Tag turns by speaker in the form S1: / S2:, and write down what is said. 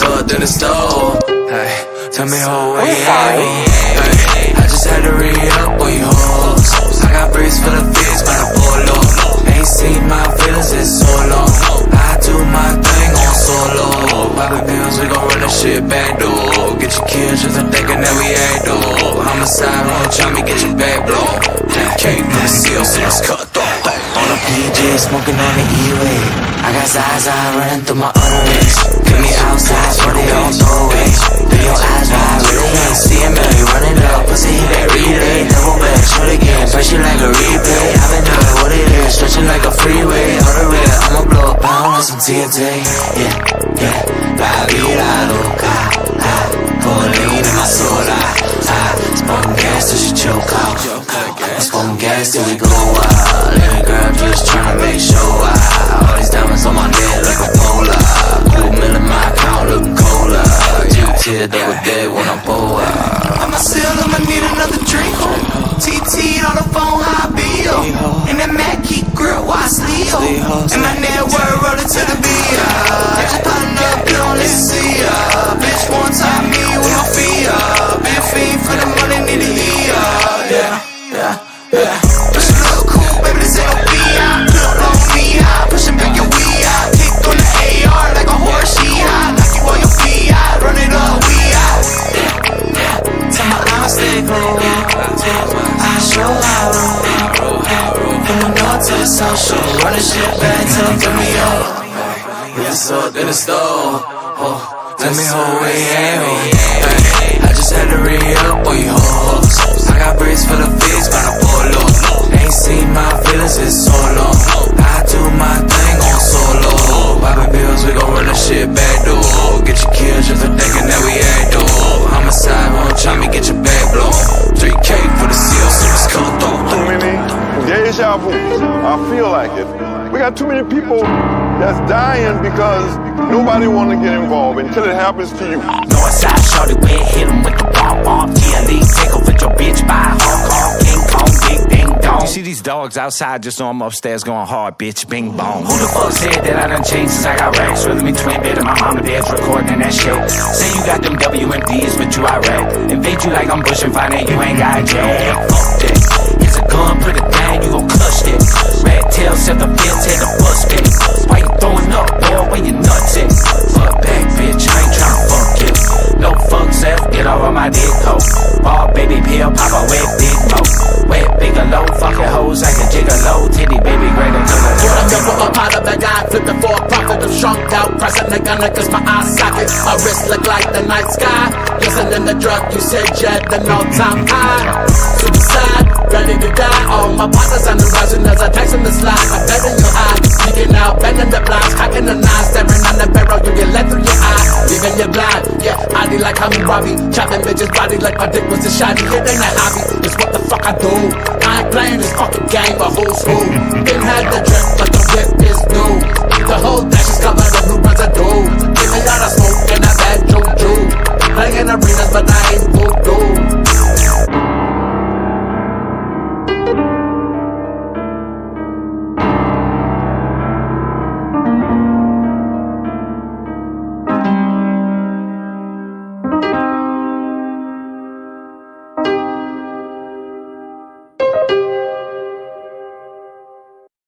S1: up in the stove. Hey, tell me how we hey, I just had to re-up on you hoes. I got bricks for the fix by the polo. Ain't seen my feelings in so long. I do my thing on solo. Poppin' pills, we gon' run the shit back door. Get your kills just thinking that we ain't though. Homicide, won't try me, get your back blown. Came from the seal, so it's cut off. On a PJ, smoking on the E-way. I got Zaza running through my utterance. Get me outside, for they don't throw away. Do your eyes wide, really ain't seeing me. Running up, pussy, hit that relay. Double back, shoot again, fresh it like a replay. I've been doing what it is, stretching like a freeway. On the red, I'ma blow a pound on some TNT. Yeah, yeah. La vida loca, Pauline in my soda. Smoking gas till she choke out. Smoking gas till we go wild. Little girl just tryna make sure all these diamonds on my neck like a polar. Cool mill in my account looking colder. Two-tier double dead when I'm bored. I'ma sell them, I need another drink. TT on the phone, high bill. And that Mac keep grill, why sleep? And my network rolling to the beat. Just putting up, you don't listen, see ya. Bitch one time me with my feet up. Been fiend for the money, need to eat up. Yeah. But you look cool, baby, this ain't no B.I. Look on me, high, pushing back your weed out. Kick on the AR like a horse, she high. Knock you on your feet out, run it up, we out. Yeah. Tell my eyes stay cold. I show how from the north to the south, show. Run the shit back till I'm through me up. It's up in the stove. Tell me who we ain't. I just had to re-up on you hoes. I got bricks for the fix by the polo. Ain't seen my feelings in so long. I do my thing on solo. Poppin' pills, we gon' run the shit back door. Get your kills just thinking that we ain't though. Homicide, won't try me, get your back blown. 3K for the seal, so it's cut through.
S2: Too many deja vu. I feel like it. We got too many people that's dying because nobody want to get involved until it happens to you.
S3: Northside shorty, we hit him with the bomb. TLE, take off with your bitch by Hong Kong. King Kong, big ding dong. You see these dogs outside, just know I'm upstairs going hard, bitch, bing bong. Who the fuck said that I done changed since I got racks? Really me twin bed and my mama dad's recording that shit. Say you got them WMDs, but you Iraq. Invade you like I'm Bush and find out you ain't got jack. Fuck that. It's a gun, put it down, you gon' clutch that. Red tail, set the field, take the bus back. Why you throwing up, boy, where you nuts at? Fuck back, bitch, I ain't tryna fuck you. No fuck self, get over my dick hole. Ball baby pill, pop a wet big mo. Wet bigger low, fucking hoes like a gigolo. Titty baby greater than a
S4: Put a double up out of the guy, flipping for a profit. I'm shrunk out, pressing the gun cause my eye socket. My wrist look like the night sky. Listening to drug, you said jet, the no-time high. Suicide, ready to die. All my partners on the rising as I text in the slide. I'm betting your eye, peeking out, bending the blinds, cocking the nine, staring on the barrel, you get let through your eye, leaving you blind. Yeah, I do like how me Robbie, chopping bitches body like my dick was a shotty. It ain't a hobby, it's what the fuck I do. I ain't playing this fucking game, but who's who? Been had the drip, but the whip is new. The whole